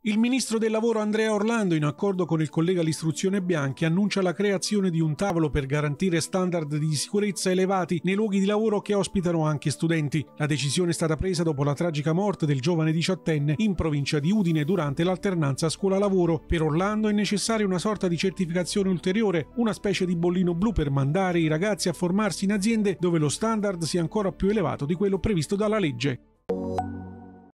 Il ministro del lavoro Andrea Orlando, in accordo con il collega all'istruzione Bianchi, annuncia la creazione di un tavolo per garantire standard di sicurezza elevati nei luoghi di lavoro che ospitano anche studenti. La decisione è stata presa dopo la tragica morte del giovane diciottenne in provincia di Udine durante l'alternanza scuola-lavoro. Per Orlando è necessaria una sorta di certificazione ulteriore, una specie di bollino blu per mandare i ragazzi a formarsi in aziende dove lo standard sia ancora più elevato di quello previsto dalla legge.